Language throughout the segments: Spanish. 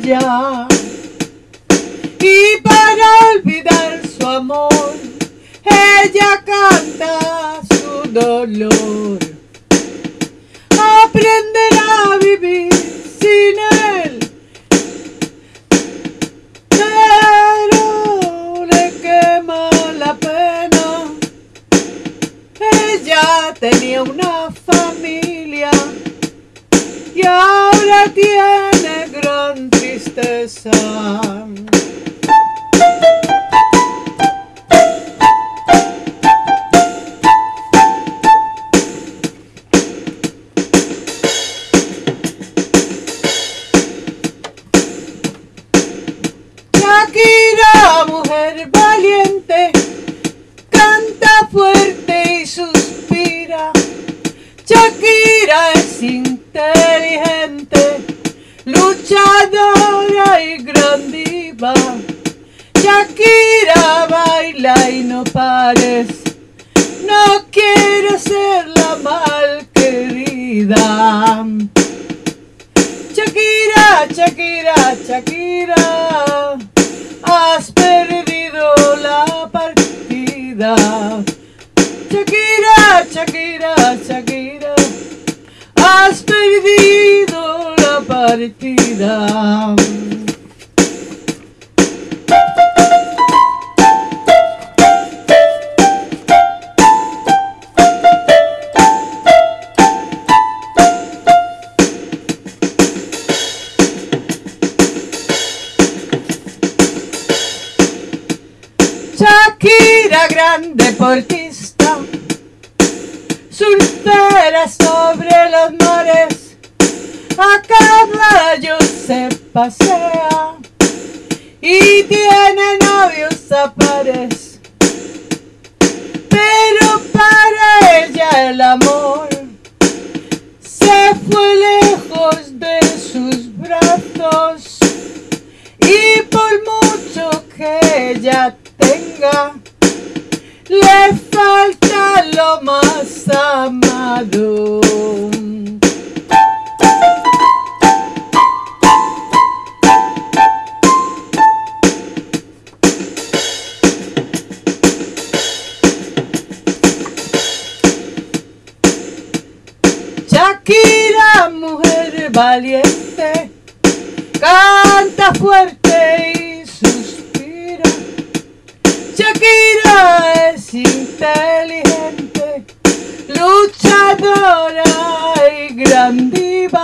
ella. Y para olvidar su amor, ella canta su dolor. Aprenderá a vivir sin él, pero le quema la pena. Ella tenía una familia y ahora tiene gran tristeza. Shakira, mujer valiente, canta fuerte y suspira. Shakira es inteligente, luchadora y gran diva. Shakira baila y no pares, no quiere ser la malquerida. Shakira, Shakira, Shakira, has perdido la partida. Shakira, Shakira, Shakira, has perdido la partida. Shakira, gran deportista, surfera sobre los mares, a caballo se pasea y tiene novios a pares. Pero para ella el amor se fue lejos de sus brazos, y por mucho que ella tenga, le falta lo más amado. Shakira, mujer valiente, canta fuerte y suspira. Shakira es inteligente, luchadora y gran diva.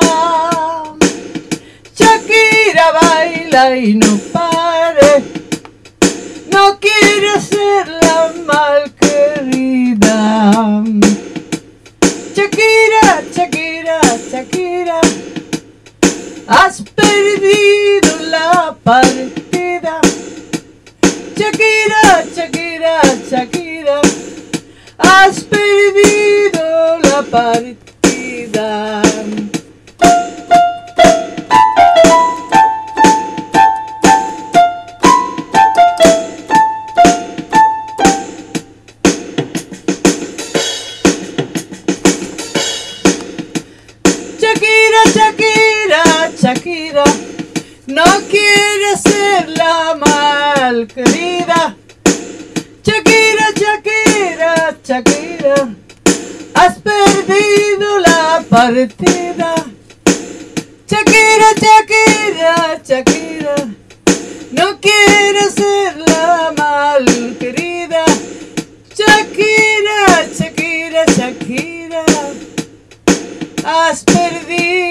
Shakira baila y no pare, no quiere ser la malquerida. Shakira, Shakira, Shakira, has perdido la partida. Shakira, Shakira, Shakira, has perdido la partida. Shakira, Shakira, Shakira, no quiere ser la malquerida. Shakira, Shakira, Shakira, has perdido la partida. Shakira, Shakira, Shakira, no quiere ser la malquerida. Shakira, Shakira, Shakira, has perdido